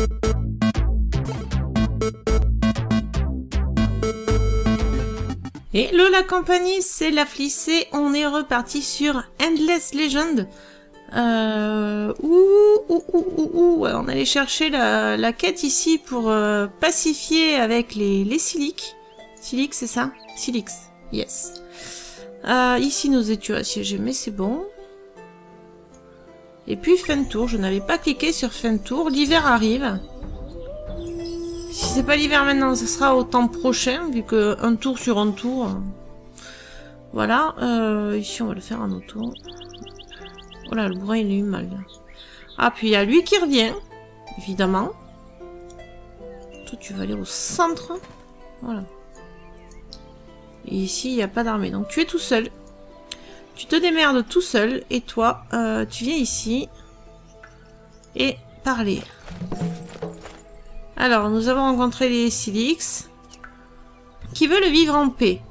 Hello la compagnie, c'est la Flissée, on est reparti sur Endless Legend. Ouais, on allait chercher la quête ici pour pacifier avec les Silics. Silics, c'est ça? Silics, yes. Ici nous étions assiégés, mais c'est bon. Et puis fin de tour, je n'avais pas cliqué sur fin de tour, l'hiver arrive. Si c'est pas l'hiver maintenant, ce sera au temps prochain, vu que un tour sur un tour. Voilà, ici on va le faire en auto. Oh là, le bourrin il a eu mal. Ah, puis il y a lui qui revient, évidemment. Toi, tu vas aller au centre. Voilà. Et ici, il n'y a pas d'armée, donc tu es tout seul. Tu te démerdes tout seul, et toi, tu viens ici. Et parler. Alors, nous avons rencontré les Silics qui veulent vivre en paix.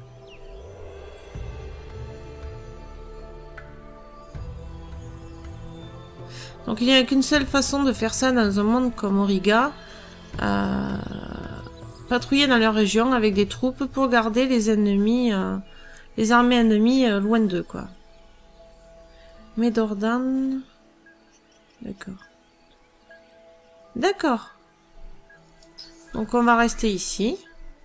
Donc, il n'y a qu'une seule façon de faire ça dans un monde comme Auriga. Patrouiller dans leur région avec des troupes pour garder les ennemis, les armées ennemies loin d'eux, quoi. Médordan. D'accord. D'accord. Donc on va rester ici.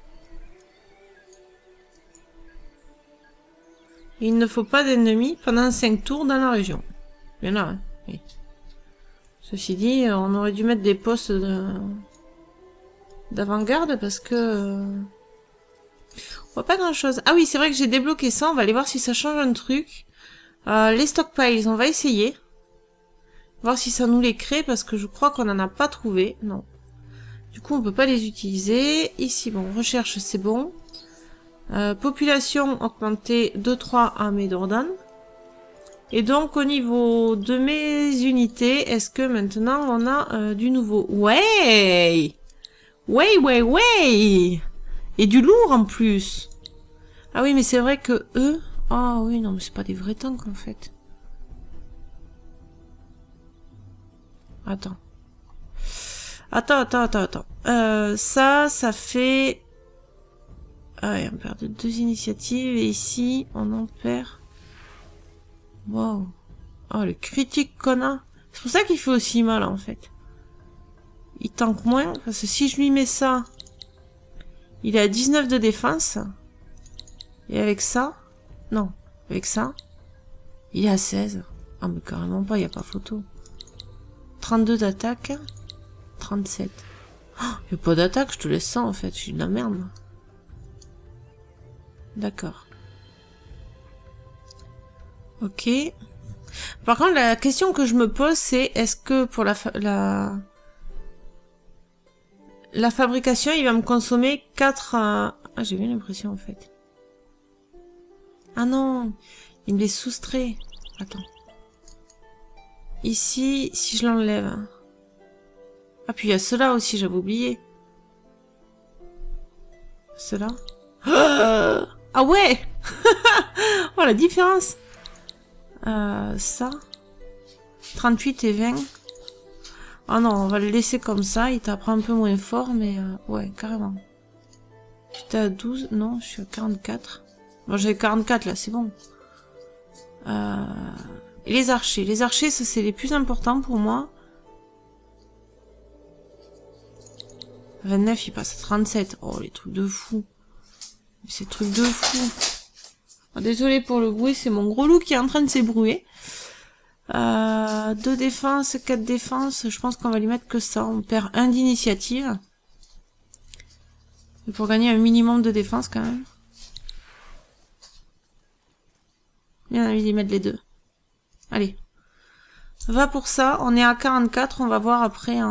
Il ne faut pas d'ennemis pendant 5 tours dans la région. Il y en a, hein. Oui. Ceci dit, on aurait dû mettre des postes d'avant-garde parce que... on voit pas grand chose. Ah oui, c'est vrai que j'ai débloqué ça. On va aller voir si ça change un truc. Les stockpiles, on va essayer. Voir si ça nous les crée parce que je crois qu'on n'en a pas trouvé. Non. Du coup, on peut pas les utiliser. Ici, bon, recherche, c'est bon. Population augmentée de 3 à Médordan. Et donc, au niveau de mes unités, est-ce que maintenant, on a du nouveau? Ouais! Ouais! Et du lourd, en plus. Ah oui, mais c'est vrai que eux... Ah oui, non, mais c'est pas des vrais tanks, en fait. Attends. Attends. Ça fait... Ah ouais, on perd de 2 initiatives. Et ici, on en perd... Wow. Oh, le critique qu'on a. C'est pour ça qu'il fait aussi mal, en fait. Il tank moins. Parce que si je lui mets ça... Il est à 19 de défense. Et avec ça... Non. Avec ça... Il est à 16. Ah, mais carrément pas, il n'y a pas photo. 32 d'attaque. 37. Oh, il n'y a pas d'attaque, je te laisse ça en fait, je suis de la merde. D'accord. Ok. Par contre, la question que je me pose, c'est est-ce que pour la fabrication, il va me consommer 4... Ah, j'ai bien l'impression en fait. Ah non, il me les soustrait. Attends. Ici, si je l'enlève... Ah, puis il y a ceux-là aussi, j'avais oublié. Ceux-là. Ah ouais. Oh, la différence. Ça. 38 et 20. Ah non, on va le laisser comme ça. Il tapera un peu moins fort, mais ouais, carrément. J'étais à 12. Non, je suis à 44. Bon, j'ai 44 là, c'est bon. Et les archers. Les archers, ça c'est les plus importants pour moi. 29, il passe à 37. Oh, les trucs de fou. Ces trucs de fou. Oh, désolé pour le bruit, c'est mon gros loup qui est en train de s'ébrouiller. 2 défenses, 4 défenses. Je pense qu'on va lui mettre que ça. On perd 1 d'initiative. Pour gagner un minimum de défense quand même. Bien envie d'y mettre les 2. Allez. Va pour ça. On est à 44. On va voir après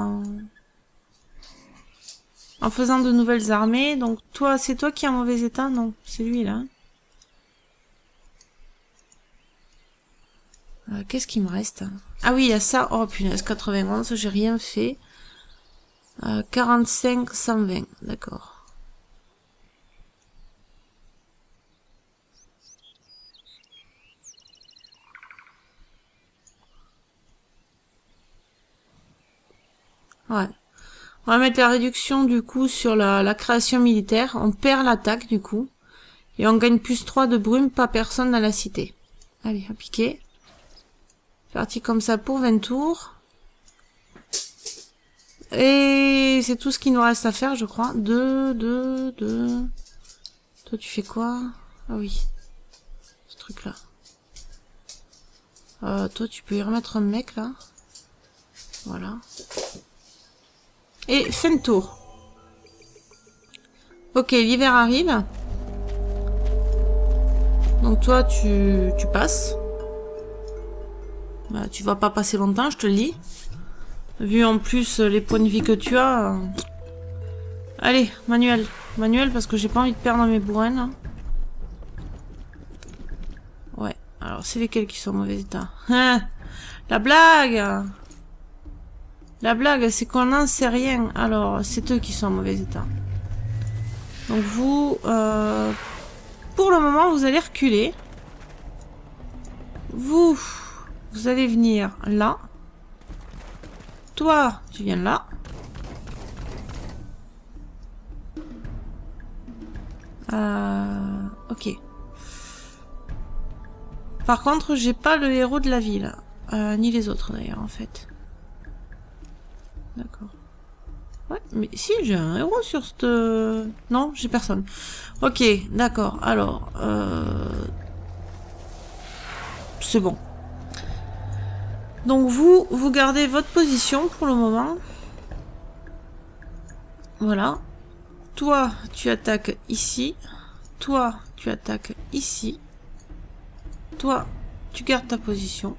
en faisant de nouvelles armées. Donc toi, c'est toi qui es en mauvais état? Non, c'est lui là. Qu'est-ce qu'il me reste? Ah oui, il y a ça. Oh punaise, 91, j'ai rien fait. 45, 120, d'accord. Ouais. On va mettre la réduction du coup sur la création militaire. On perd l'attaque du coup. Et on gagne plus 3 de brume par personne dans la cité. Allez, appliquer. Parti comme ça pour 20 tours. Et c'est tout ce qu'il nous reste à faire, je crois. 2. Toi, tu fais quoi? Ah oui. Ce truc-là. Toi, tu peux y remettre un mec, là. Voilà. Et fin de tour. Ok, l'hiver arrive. Donc toi, tu passes. Bah, tu vas pas passer longtemps, je te le dis. Vu en plus les points de vie que tu as. Allez, manuel. Manuel, parce que j'ai pas envie de perdre mes bourrins, là. Ouais, alors c'est lesquels qui sont en mauvais état. Hein, la blague! La blague, c'est qu'on n'en sait rien. Alors, c'est eux qui sont en mauvais état. Donc vous, pour le moment, vous allez reculer. Vous allez venir là. Toi, tu viens là. Ok. Par contre, j'ai pas le héros de la ville. Ni les autres d'ailleurs, en fait. D'accord. Ouais, mais si, j'ai un héros sur cette... Non, j'ai personne. Ok, d'accord. Alors, c'est bon. Donc vous gardez votre position pour le moment. Voilà. Toi, tu attaques ici. Toi, tu attaques ici. Toi, tu gardes ta position.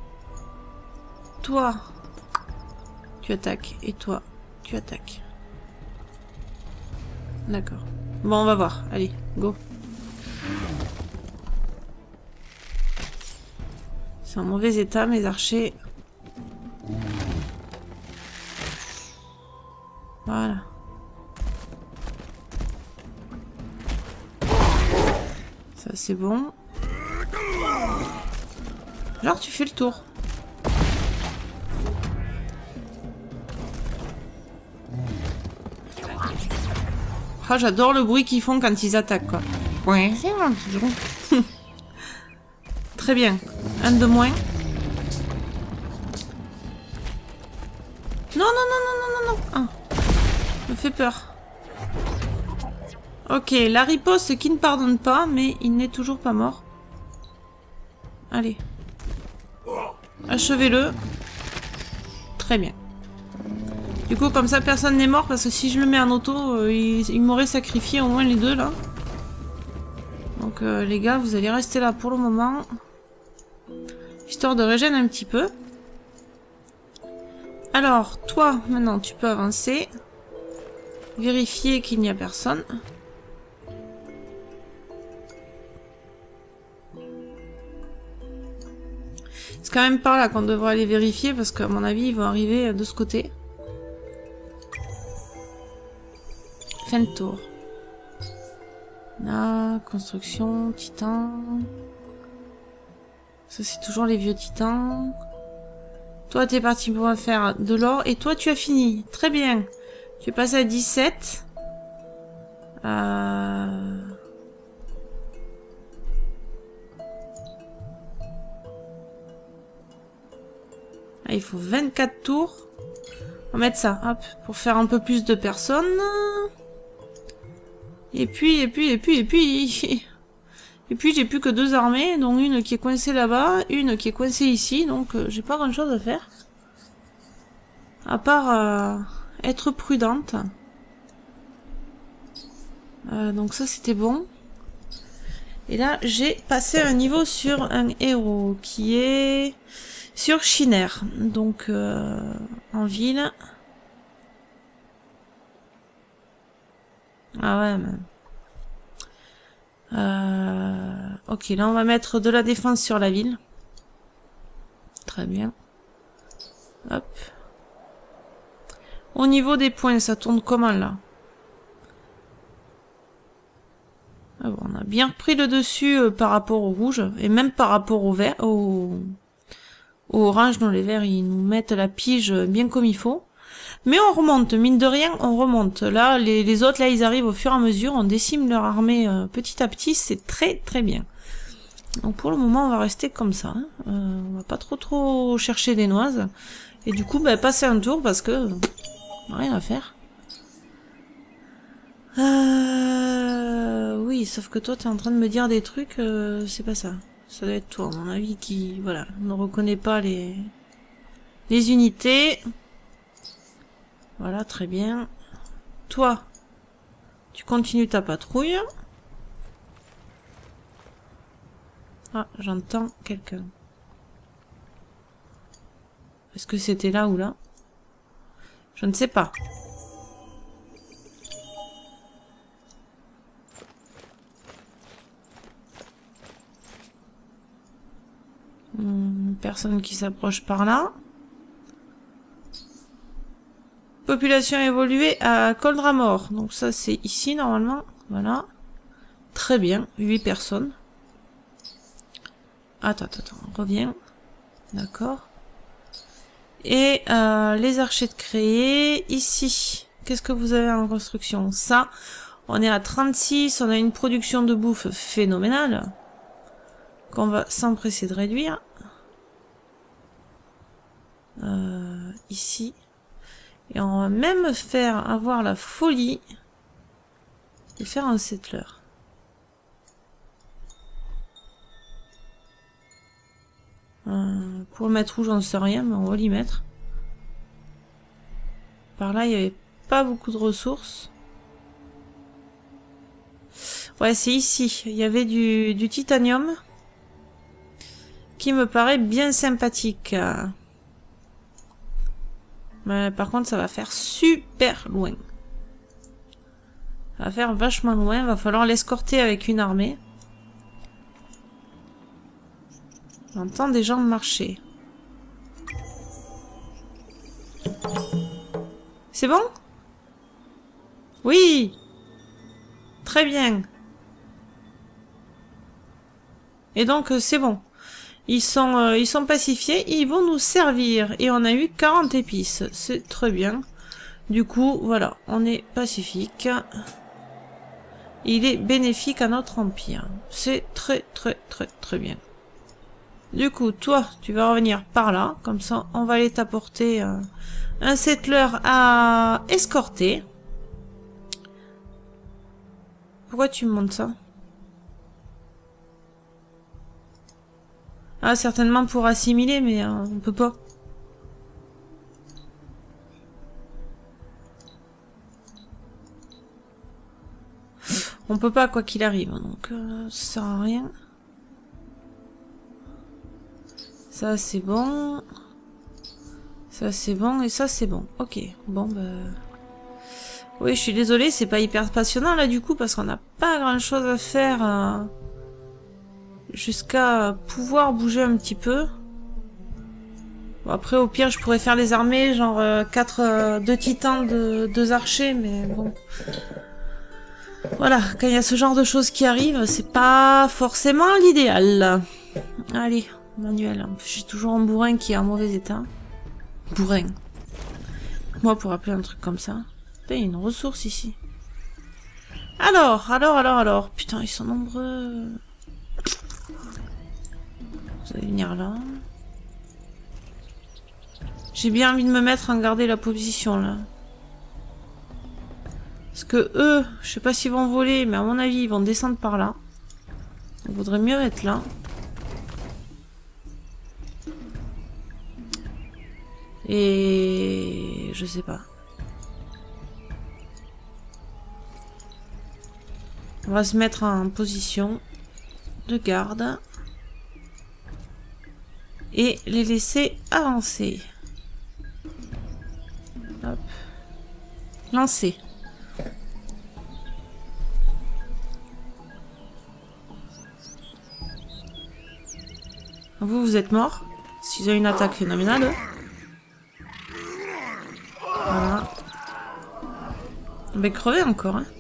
Toi, tu attaques. Et toi, tu attaques. D'accord. Bon, on va voir. Allez, go. C'est en mauvais état, mes archers. Voilà. Ça, c'est bon. Genre, tu fais le tour. Ah, j'adore le bruit qu'ils font quand ils attaquent, quoi. Ouais, c'est bon. Très bien. Un de moins. Non, non, non, non, non, non, non. Ah. Me fait peur. Ok, la riposte qui ne pardonne pas, mais il n'est toujours pas mort. Allez. Achevez-le. Très bien. Du coup, comme ça, personne n'est mort, parce que si je le mets en auto, il m'aurait sacrifié au moins les deux, là. Donc, les gars, vous allez rester là pour le moment. Histoire de régénérer un petit peu. Alors, toi, maintenant, tu peux avancer. Vérifier qu'il n'y a personne. C'est quand même par là qu'on devrait aller vérifier, parce qu'à mon avis, ils vont arriver de ce côté. Fin de tour. Là, construction, titan. Ça, c'est toujours les vieux titans. Toi, t'es parti pour faire de l'or. Et toi, tu as fini. Très bien. Tu es passé à 17. Il faut 24 tours. On va mettre ça, hop, pour faire un peu plus de personnes. Et puis, et puis, j'ai plus que 2 armées, dont une qui est coincée là-bas, une qui est coincée ici, donc j'ai pas grand-chose à faire. À part être prudente. Donc ça, c'était bon. Et là, j'ai passé un niveau sur un héros qui est sur Chiner. Donc, en ville. Ah ouais, mais... Ok, là, on va mettre de la défense sur la ville. Très bien. Hop. Au niveau des points, ça tourne comment, là? Ah bon, on a bien repris le dessus par rapport au rouge. Et même par rapport au vert, au orange. Dans les verts, ils nous mettent la pige bien comme il faut. Mais on remonte, mine de rien, on remonte. Là, les autres, là, ils arrivent au fur et à mesure, on décime leur armée petit à petit, c'est très très bien. Donc pour le moment, on va rester comme ça. Hein. On va pas trop chercher des noises. Et du coup, bah, passer un tour parce que on a rien à faire. Oui, sauf que toi, t'es en train de me dire des trucs, c'est pas ça. Ça doit être toi, à mon avis, qui, voilà, ne reconnaît pas les unités. Voilà, très bien. Toi, tu continues ta patrouille. Ah, j'entends quelqu'un. Est-ce que c'était là ou là? Je ne sais pas. Personne qui s'approche par là. Population évoluée à Coldramore. Donc ça c'est ici normalement. Voilà. Très bien. 8 personnes. Attends. Reviens. D'accord. Et les archers de créer. Ici. Qu'est-ce que vous avez en construction? Ça. On est à 36. On a une production de bouffe phénoménale. Qu'on va s'empresser de réduire. Ici. Et on va même faire avoir la folie de faire un settler. Pour le mettre où, j'en sais rien, mais on va l'y mettre. Par là, il n'y avait pas beaucoup de ressources. Ouais, c'est ici. Il y avait du titanium qui me paraît bien sympathique. Mais par contre, ça va faire super loin. Ça va faire vachement loin. Va falloir l'escorter avec une armée. J'entends des gens marcher. C'est bon? Oui! Très bien. Et donc, c'est bon. Ils sont pacifiés, ils vont nous servir. Et on a eu 40 épices. C'est très bien. Du coup, voilà, on est pacifique. Il est bénéfique à notre empire. C'est très bien. Du coup, toi, tu vas revenir par là. Comme ça, on va aller t'apporter un settler à escorter. Pourquoi tu me montres ça? Ah, certainement pour assimiler, mais on peut pas. On peut pas, quoi qu'il arrive, donc ça sert à rien. Ça, c'est bon. Ça, c'est bon, et ça, c'est bon. Ok, bon, bah... Oui, je suis désolée, c'est pas hyper passionnant, là, du coup, parce qu'on n'a pas grand-chose à faire... jusqu'à pouvoir bouger un petit peu. Bon, après, au pire, je pourrais faire des armées, genre 2 titans, 2 archers, mais bon. Voilà, quand il y a ce genre de choses qui arrivent, c'est pas forcément l'idéal. Allez, manuel. J'ai toujours un bourrin qui est en mauvais état. Bourrin. Moi, pour appeler un truc comme ça. Putain, il y a une ressource ici. Alors. Putain, ils sont nombreux. Vous allez venir là. J'ai bien envie de me mettre en garder la position là. Parce que eux, je sais pas s'ils vont voler, mais à mon avis, ils vont descendre par là. Il vaudrait mieux être là. Et... je sais pas. On va se mettre en position de garde. Et les laisser avancer. Hop. Lancer. Vous êtes morts. S'ils ont une attaque phénoménale. Voilà. On va crever encore. Hein.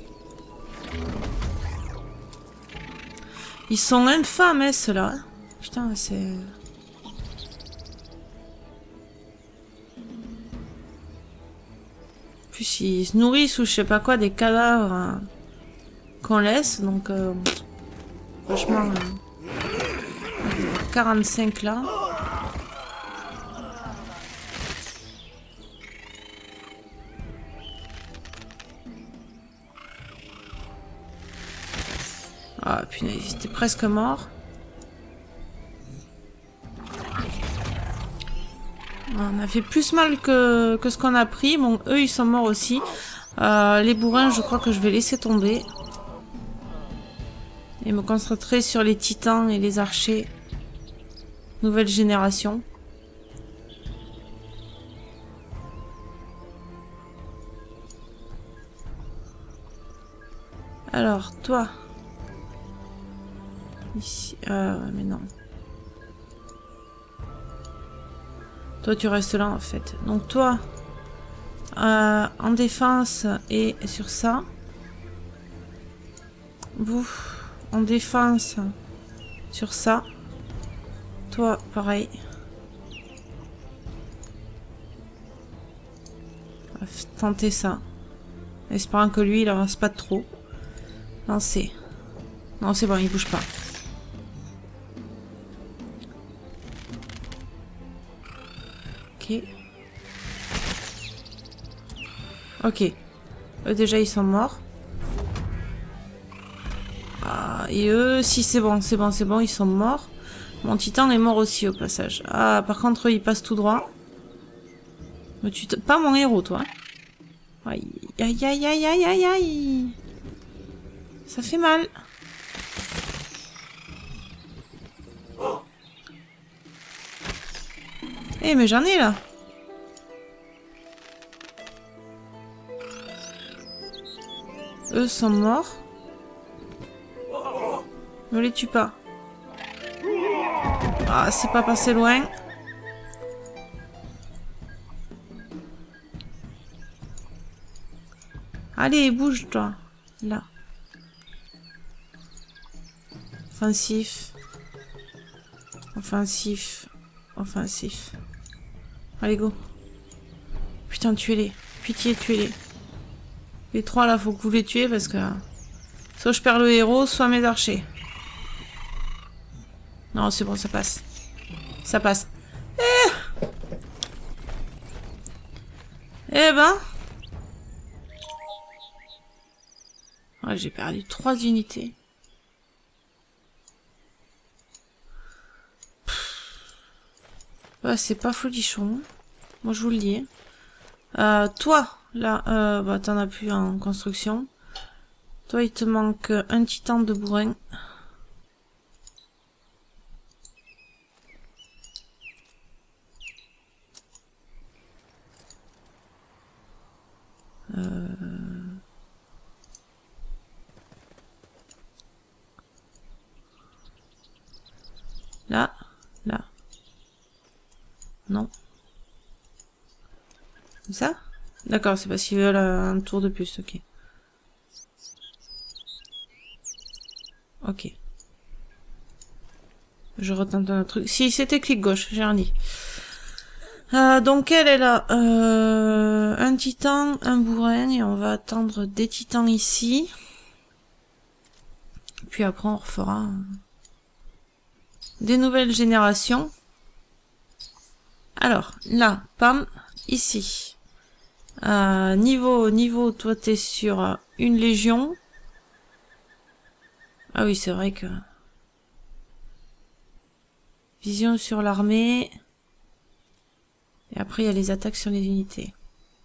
Ils sont infâmes, hein, ceux-là. Hein. Putain, c'est... plus, ils se nourrissent ou je sais pas quoi, des cadavres qu'on laisse. Donc, franchement, 45 là. Ah, punaise, ils étaient presque morts. On a fait plus mal que ce qu'on a pris. Bon, eux, ils sont morts aussi. Les bourrins, je crois que je vais laisser tomber. Et me concentrer sur les titans et les archers. Nouvelle génération. Alors, toi... Ici, mais non. Toi, tu restes là, en fait. Donc, toi, en défense et sur ça. Vous, en défense sur ça. Toi, pareil. On va tenter ça. Espérant que lui, il avance pas trop. Lancer. Non, c'est bon, il bouge pas. Ok. Ok. Eux, déjà, ils sont morts. Ah, et eux, si c'est bon, c'est bon, c'est bon, ils sont morts. Mon titan est mort aussi, au passage. Ah, par contre, eux, ils passent tout droit. Mais tu pas mon héros, toi. Aïe, aïe, aïe, aïe, aïe, aïe, aïe. Ça fait mal. Eh, mais j'en ai, là. Eux sont morts. Ne les tue pas. Ah, c'est pas passé loin. Allez, bouge, toi. Là. Offensif. Offensif. Offensif. Allez, go. Putain, tuez-les. Pitié, tuez-les. Les trois, là, faut que vous les tuez parce que... soit je perds le héros, soit mes archers. Non, c'est bon, ça passe. Ça passe. Eh ben... Ouais, j'ai perdu 3 unités. Ouais, c'est pas folichon. Moi, je vous le dis. Toi, là, bah, t'en as plus en construction. Toi, il te manque un titan de bourrin. Là, là. Non. Comme ça? D'accord, c'est parce qu'ils veulent un tour de plus, ok. Ok. Je retente un autre truc. Si, c'était clic gauche, j'ai rien dit. Donc elle a un titan, un bourrin, et on va attendre des titans ici. Puis après on refera des nouvelles générations. Alors, là, pam, ici. Niveau, toi t'es sur une légion. Ah oui, c'est vrai que... Vision sur l'armée. Et après, il y a les attaques sur les unités.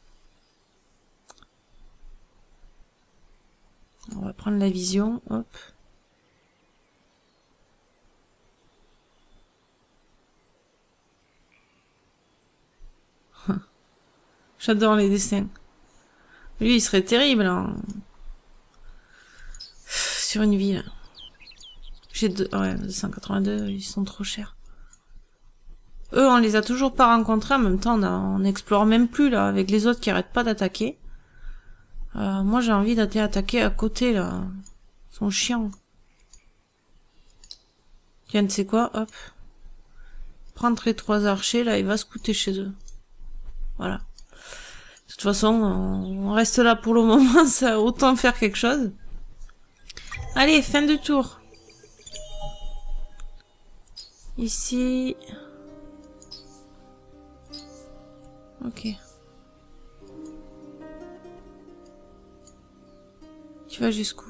On va prendre la vision, hop. J'adore les dessins. Lui, il serait terrible hein. Sur une ville. J'ai ouais, 282, ils sont trop chers. Eux, on les a toujours pas rencontrés. En même temps, on n'explore même plus là avec les autres qui arrêtent pas d'attaquer. Moi, j'ai envie d'aller attaquer à côté là. Ils sont chiants. Tiens, tu sais quoi? Hop. Prendre les 3 archers là, il va scouter chez eux. Voilà. De toute toute façon, on reste là pour le moment, ça autant faire quelque chose. Allez, fin de tour. Ici. Ok. Tu vas jusqu'où?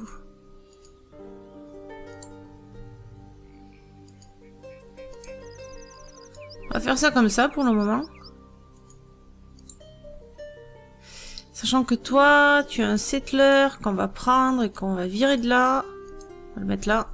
On va faire ça comme ça pour le moment. Sachant que toi, tu as un settler qu'on va prendre et qu'on va virer de là. On va le mettre là.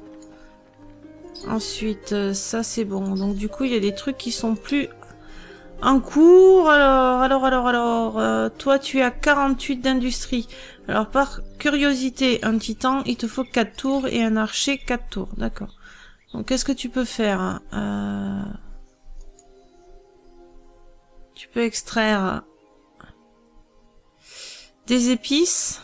Ensuite, ça c'est bon. Donc du coup, il y a des trucs qui sont plus en cours. Alors, toi, tu as 48 d'industrie. Alors, par curiosité, un titan, il te faut 4 tours et un archer 4 tours. D'accord. Donc, qu'est-ce que tu peux faire? Tu peux extraire des épices.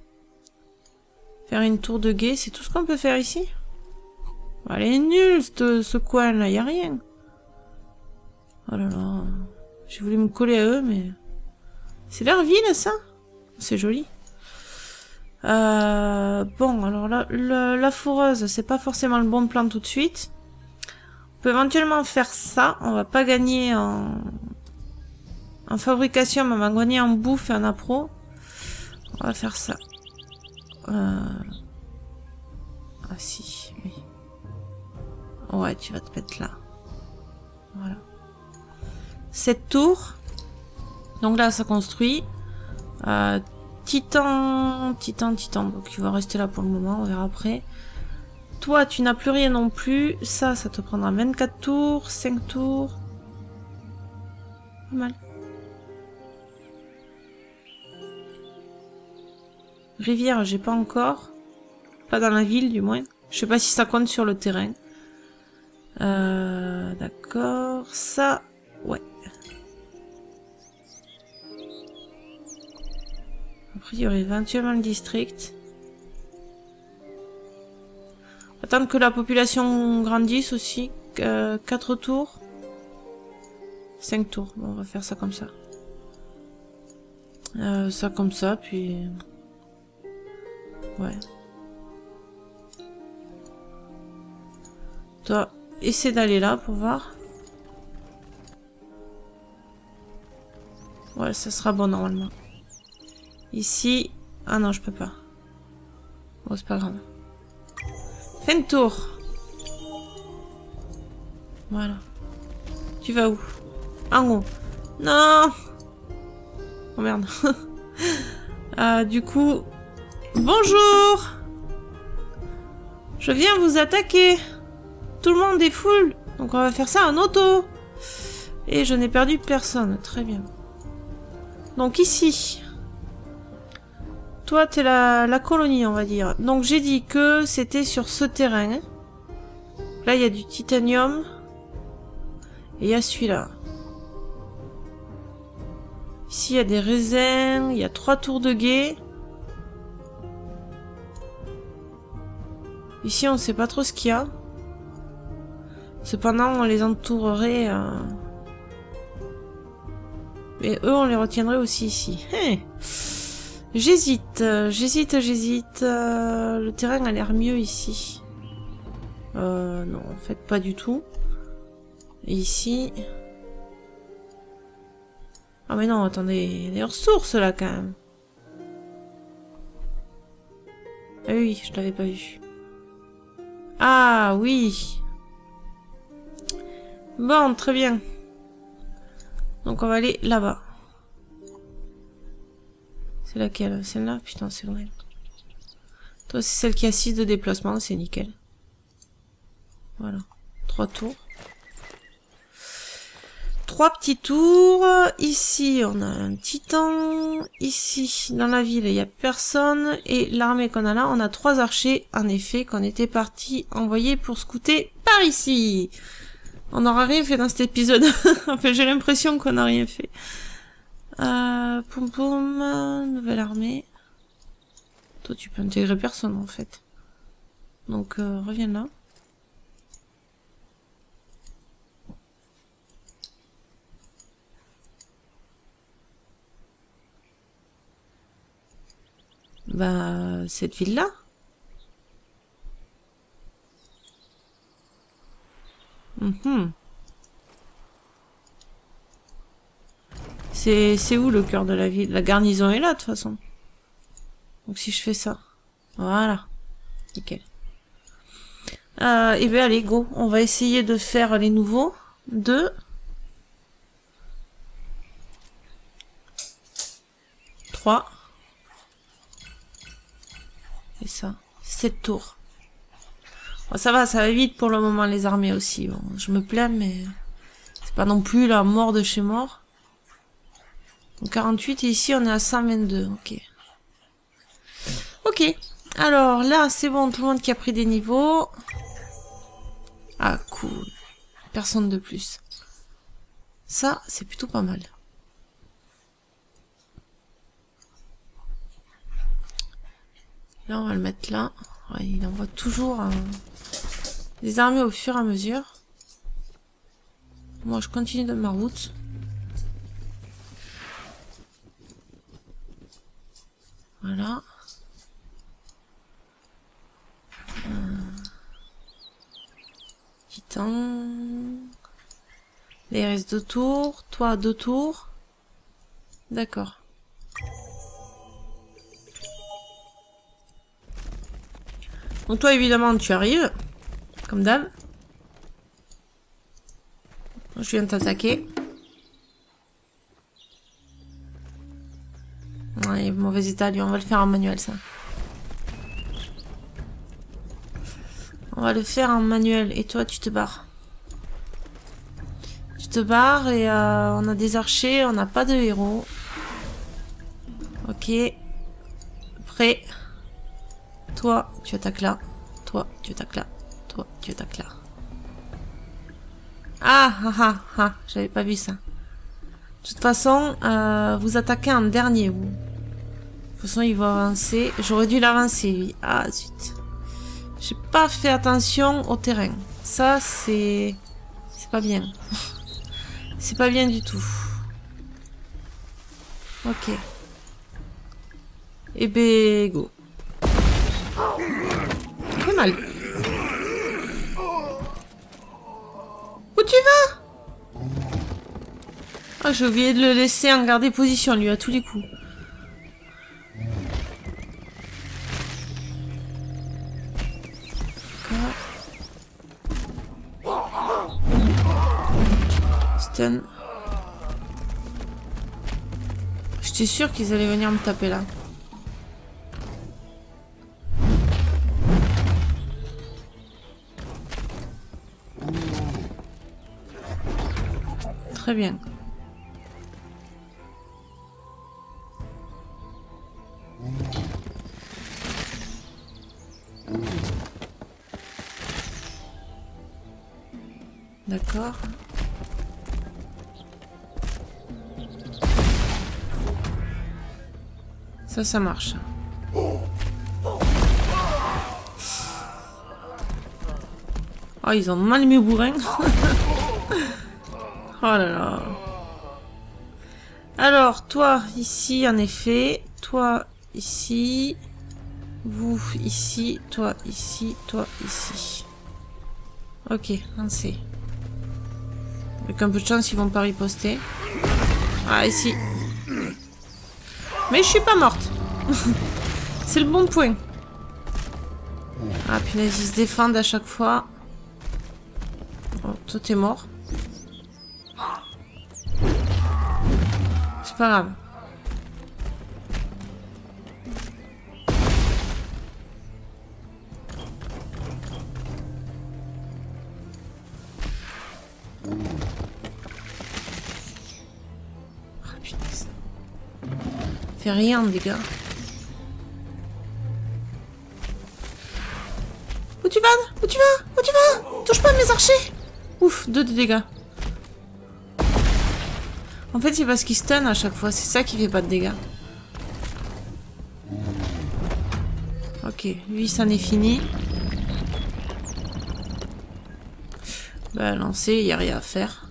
Faire une tour de guet. C'est tout ce qu'on peut faire ici? Elle est nulle, ce coin-là. Y a rien. Oh là là. J'ai voulu me coller à eux, mais... C'est leur ville, ça? C'est joli. Bon, alors là, la fourreuse, c'est pas forcément le bon plan tout de suite. On peut éventuellement faire ça. On va pas gagner en fabrication, mais on va gagner en bouffe et en appro. On va faire ça. Ah si, oui. Ouais, tu vas te mettre là. Voilà. Cette tour. Donc là, ça construit. Titan. Donc tu vas rester là pour le moment, on verra après. Toi, tu n'as plus rien non plus. Ça te prendra 24 tours, 5 tours. Pas mal. Rivière, j'ai pas encore. Pas dans la ville, du moins. Je sais pas si ça compte sur le terrain. D'accord. Ça, ouais. Après, il y aurait éventuellement le district. Attendre que la population grandisse aussi. 4 tours. 5 tours. Bon, on va faire ça comme ça. Ça comme ça, puis... Ouais. Toi, essaie d'aller là pour voir. Ouais, ça sera bon normalement. Ici... Ah non, je peux pas. Bon, c'est pas grave. Fin de tour. Voilà. Tu vas où? En haut. Non. Oh merde. Du coup... Bonjour. Je viens vous attaquer. Tout le monde est full. Donc on va faire ça en auto. Et je n'ai perdu personne. Très bien. Donc ici... Toi, t'es la colonie, on va dire. Donc, j'ai dit que c'était sur ce terrain. Là, il y a du titanium. Et il y a celui-là. Ici, il y a des raisins. Il y a 3 tours de guet. Ici, on ne sait pas trop ce qu'il y a. Cependant, on les entourerait... Et eux, on les retiendrait aussi ici. Hey. J'hésite. Le terrain a l'air mieux ici. Non, en fait, pas du tout. Et ici... Ah mais non, attendez, il y a des ressources là quand même. Ah oui, je l'avais pas vu. Ah oui. Bon, très bien. Donc on va aller là-bas. C'est laquelle? Celle-là? Putain, c'est loin. Toi, c'est celle qui a 6 de déplacement, c'est nickel. Voilà. 3 tours. 3 petits tours. Ici, on a un titan. Ici, dans la ville, il n'y a personne. Et l'armée qu'on a là, on a 3 archers, en effet, qu'on était parti envoyer pour scouter par ici. On n'aura rien fait dans cet épisode. Enfin, j'ai l'impression qu'on n'a rien fait. Poum poum, nouvelle armée. Toi, tu peux intégrer personne, en fait. Donc, reviens là. Bah, cette ville-là. C'est où le cœur de la ville? La garnison est là, de toute façon. Donc si je fais ça. Voilà. Nickel. Et bien allez, go. On va essayer de faire les nouveaux. 2. 3. Et ça. 7 tours. Bon, ça va vite pour le moment les armées aussi. Bon, je me plains, mais c'est pas non plus la mort de chez mort. Donc 48 et ici on est à 122. Ok. Ok. Alors là c'est bon, tout le monde qui a pris des niveaux. Ah cool. Personne de plus. Ça c'est plutôt pas mal. Là on va le mettre là. Ouais, il envoie toujours des armées au fur et à mesure. Moi je continue de ma route. Voilà. Titan. Il reste 2 tours. Toi 2 tours. D'accord. Donc toi évidemment tu arrives. Comme d'hab. Je viens de t'attaquer. Ouais, mauvais état, lui, on va le faire en manuel, ça. On va le faire en manuel. Et toi, tu te barres. Tu te barres et on a des archers, on n'a pas de héros. Ok. Prêt. Toi, tu attaques là. Toi, tu attaques là. Toi, tu attaques là. Ah, ah, ah, ah, j'avais pas vu ça. De toute façon, vous attaquez en dernier, vous. De toute façon, il va avancer. J'aurais dû l'avancer, lui. Ah, zut. J'ai pas fait attention au terrain. Ça, c'est pas bien. C'est pas bien du tout. Ok. Et ben, go. Ça fait mal. Où tu vas? Ah, j'ai oublié de le laisser en garder position, lui, à tous les coups. Stun. J'étais sûre qu'ils allaient venir me taper là. Très bien. D'accord. Ça marche. Oh, ils ont mal mis au bourrin. Oh là là. Alors, toi, ici, en effet. Toi, ici. Vous, ici. Toi, ici. Toi, ici. Ok, on sait. Avec un peu de chance, ils vont pas riposter. Ah, ici. Mais je suis pas morte. C'est le bon point. Ah, punaise, ils se défendent à chaque fois. Oh, toi, t'es mort. C'est pas grave. Ah, punaise. Fais rien, les gars. Où tu vas? Où tu vas? Où tu vas? Touche pas mes archers! Ouf, 2 de dégâts. En fait, c'est parce qu'il stun à chaque fois. C'est ça qui fait pas de dégâts. Ok, lui, ça en est fini. Bah, lancer, il n'y a rien à faire.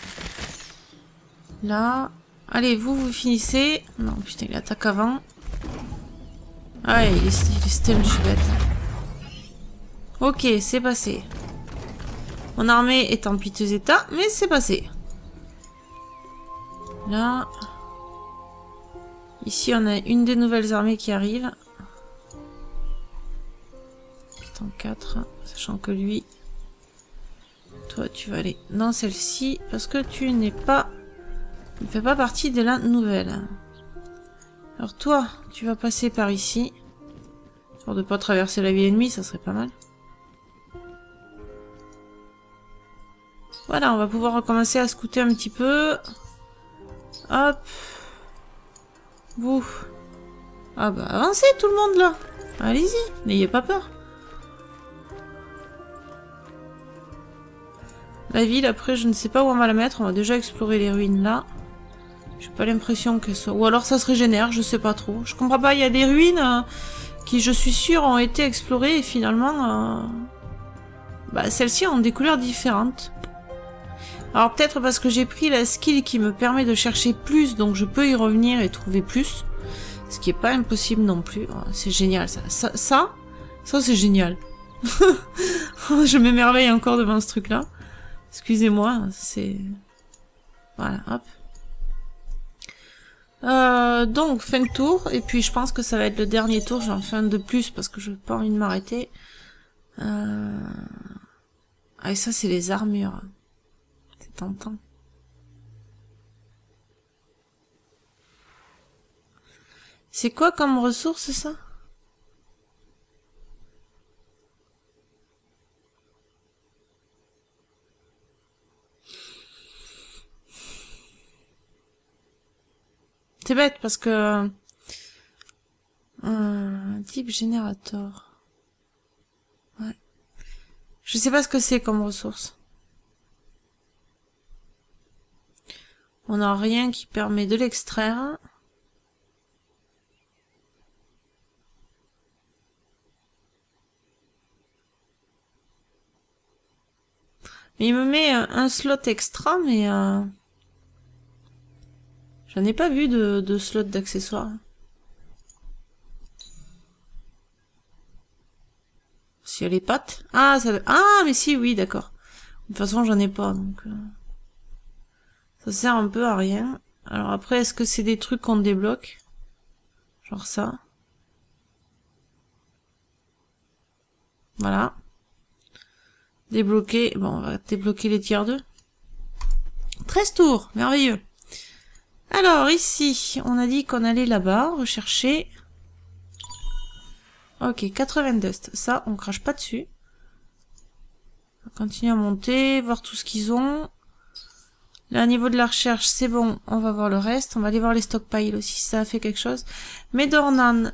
Là. Allez, vous finissez. Non, putain, il attaque avant. Ah, il est stun, je suis bête. Ok, c'est passé. Mon armée est en piteux état, mais c'est passé. Là. Ici, on a une des nouvelles armées qui arrive. C'est en 4, sachant que lui... Toi, tu vas aller dans celle-ci, parce que tu n'es pas... Tu ne fais pas partie de la nouvelle. Alors toi, tu vas passer par ici. Pour de pas traverser la ville ennemie, ça serait pas mal. Voilà, on va pouvoir recommencer à scouter un petit peu. Hop. Vous. Ah bah avancez tout le monde là. Allez-y, n'ayez pas peur. La ville, après, je ne sais pas où on va la mettre. On va déjà explorer les ruines là. J'ai pas l'impression que ça... Ou alors ça se régénère, je sais pas trop. Je comprends pas, il y a des ruines qui, je suis sûre, ont été explorées et finalement... Bah, celles-ci ont des couleurs différentes. Alors peut-être parce que j'ai pris la skill qui me permet de chercher plus, donc je peux y revenir et trouver plus. Ce qui est pas impossible non plus. Oh, c'est génial ça. Ça c'est génial. Je m'émerveille encore devant ce truc-là. Excusez-moi, c'est... Voilà, hop. Donc, fin de tour. Et puis, je pense que ça va être le dernier tour. J'en fais un de plus parce que je n'ai pas envie de m'arrêter. Ah, et ça, c'est les armures. C'est tentant. C'est quoi comme ressource, ça? C'est bête parce que... type générateur. Ouais. Je sais pas ce que c'est comme ressource. On n'a rien qui permet de l'extraire. Mais il me met un slot extra, mais... J'en ai pas vu de slot d'accessoires. Si elle est pattes. Ah, ça... Ah, mais si, oui, d'accord. De toute façon, j'en ai pas, donc... Ça sert un peu à rien. Alors après, est-ce que c'est des trucs qu'on débloque? Genre ça. Voilà. Débloquer. Bon, on va débloquer les tiers 2. 13 tours, merveilleux. Alors, ici, on a dit qu'on allait là-bas, rechercher. Ok, 80 dust. Ça, on crache pas dessus. On va continuer à monter, voir tout ce qu'ils ont. Là, au niveau de la recherche, c'est bon. On va voir le reste. On va aller voir les stockpiles aussi, si ça a fait quelque chose. Medornan,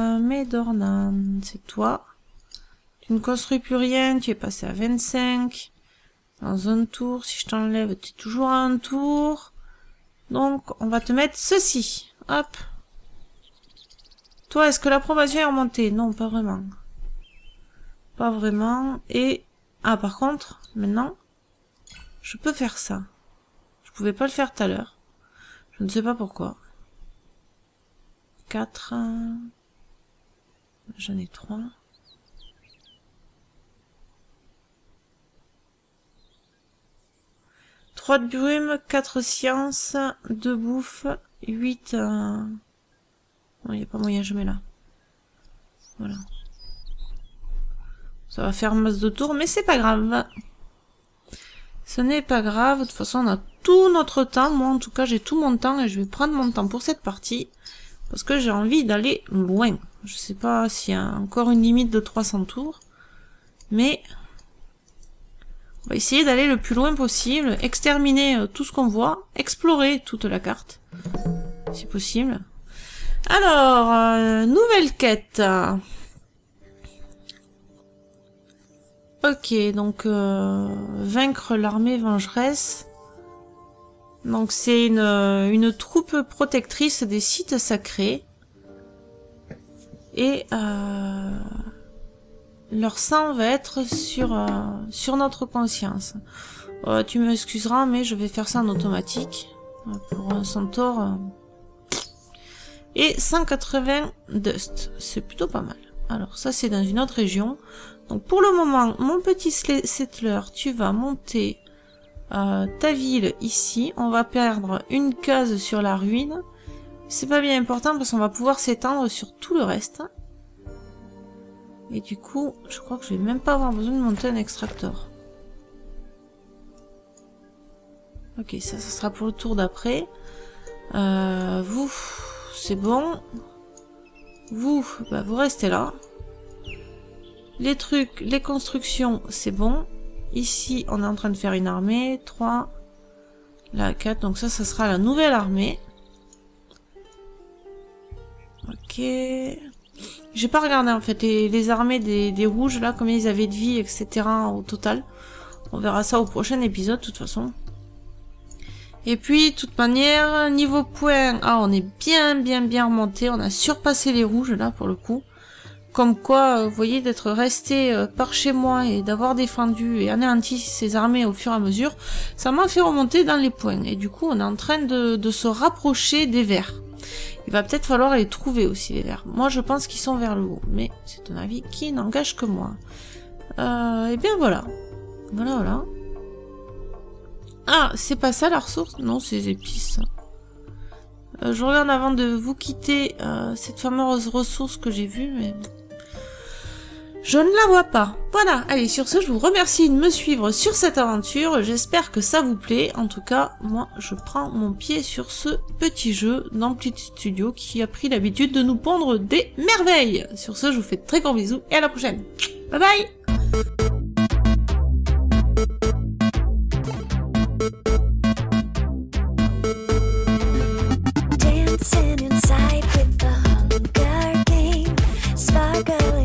c'est toi. Tu ne construis plus rien, tu es passé à 25. Dans un tour, si je t'enlève, tu es toujours à un tour. Donc, on va te mettre ceci. Hop. Toi, est-ce que l'approbation est remontée? Non, pas vraiment. Pas vraiment. Et... Ah, par contre, maintenant, je peux faire ça. Je pouvais pas le faire tout à l'heure. Je ne sais pas pourquoi. 4. J'en ai 3. Trois de brume, 4 sciences, 2 bouffe, 8... Non, il n'y a pas moyen, je mets là. Voilà. Ça va faire masse de tours, mais c'est pas grave. Ce n'est pas grave, de toute façon on a tout notre temps. Moi en tout cas j'ai tout mon temps et je vais prendre mon temps pour cette partie. Parce que j'ai envie d'aller loin. Je sais pas s'il y a encore une limite de 300 tours. Mais... on va essayer d'aller le plus loin possible, exterminer tout ce qu'on voit, explorer toute la carte, si possible. Alors, nouvelle quête. Ok, donc vaincre l'armée vengeresse. Donc c'est une troupe protectrice des sites sacrés. Et leur sang va être sur notre conscience. Tu m'excuseras, mais je vais faire ça en automatique. Pour un centaure, Et 180 dust. C'est plutôt pas mal. Alors ça c'est dans une autre région. Donc pour le moment, mon petit settler, tu vas monter ta ville ici. On va perdre une case sur la ruine. C'est pas bien important parce qu'on va pouvoir s'étendre sur tout le reste. Et du coup, je crois que je vais même pas avoir besoin de monter un extracteur. Ok, ça sera pour le tour d'après. Vous, c'est bon. Vous, bah, vous restez là. Les trucs, les constructions, c'est bon. Ici, on est en train de faire une armée. 3, là, 4. Donc ça sera la nouvelle armée. Ok. J'ai pas regardé en fait les armées des rouges, là, combien ils avaient de vie, etc. au total. On verra ça au prochain épisode, de toute façon. Et puis, de toute manière, niveau points, on est bien remonté. On a surpassé les rouges, là, pour le coup. Comme quoi, vous voyez, d'être resté par chez moi et d'avoir défendu et anéanti ces armées au fur et à mesure, ça m'a fait remonter dans les points. Et du coup, on est en train de se rapprocher des verts. Il va peut-être falloir les trouver aussi, les verts. Moi, je pense qu'ils sont vers le haut. Mais c'est un avis qui n'engage que moi. Et bien, voilà. Voilà. Ah, c'est pas ça la ressource? Non, c'est les épices. Je regarde avant de vous quitter cette fameuse ressource que j'ai vue, mais... je ne la vois pas. Voilà, allez, sur ce, je vous remercie de me suivre sur cette aventure. J'espère que ça vous plaît. En tout cas, moi, je prends mon pied sur ce petit jeu d'Amplitude Studio qui a pris l'habitude de nous pondre des merveilles. Sur ce, je vous fais de très gros bisous et à la prochaine. Bye bye! Dancing inside with the Hunger Games, sparkling.